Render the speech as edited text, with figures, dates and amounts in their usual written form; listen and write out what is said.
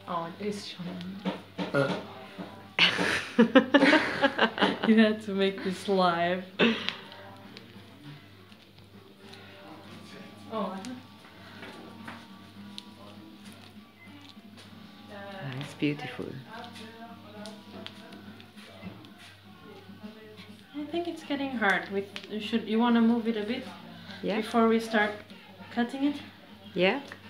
Oh, it is showing. Uh. You had to make this live. Oh. It's beautiful. I think it's getting hard. You want to move it a bit, Yeah. before we start cutting it? Yeah.